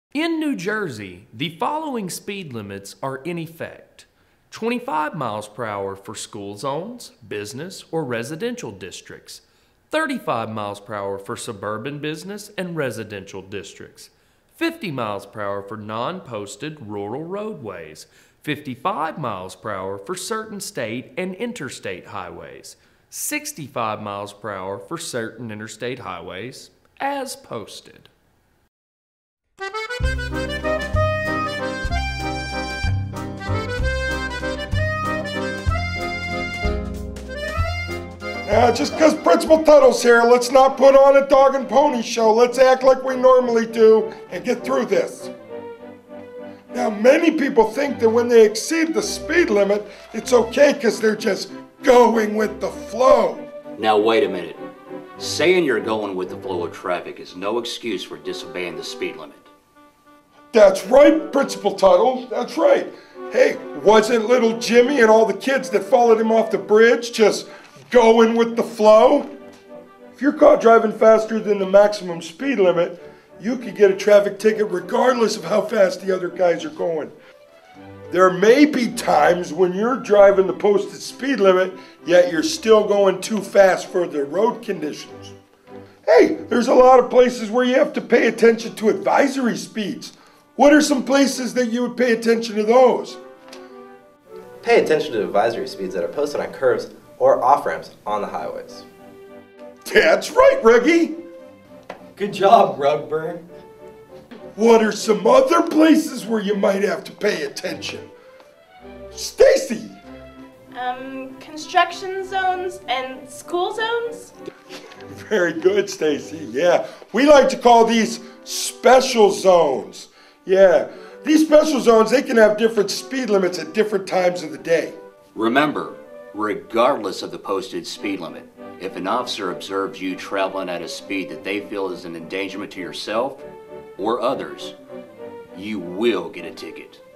In New Jersey, the following speed limits are in effect. 25 miles per hour for school zones, business, or residential districts. 35 miles per hour for suburban business and residential districts. 50 miles per hour for non-posted rural roadways. 55 miles per hour for certain state and interstate highways. 65 miles per hour for certain interstate highways, as posted. Just because Principal Tuttle's here, let's not put on a dog and pony show. Let's act like we normally do and get through this. Now, many people think that when they exceed the speed limit, it's okay because they're just going with the flow. Now, wait a minute. Saying you're going with the flow of traffic is no excuse for disobeying the speed limit. That's right, Principal Tuttle. That's right. Hey, wasn't little Jimmy and all the kids that followed him off the bridge just going with the flow? If you're caught driving faster than the maximum speed limit, you could get a traffic ticket regardless of how fast the other guys are going. There may be times when you're driving the posted speed limit, yet you're still going too fast for the road conditions. Hey, there's a lot of places where you have to pay attention to advisory speeds. What are some places that you would pay attention to those? Pay attention to advisory speeds that are posted on curves or off-ramps on the highways. That's right, Reggie. Good job, Rugburn. What are some other places where you might have to pay attention? Stacy. Construction zones and school zones? Very good, Stacy. Yeah, we like to call these special zones. Yeah, these special zones, they can have different speed limits at different times of the day. Remember, regardless of the posted speed limit, if an officer observes you traveling at a speed that they feel is an endangerment to yourself or others, you will get a ticket.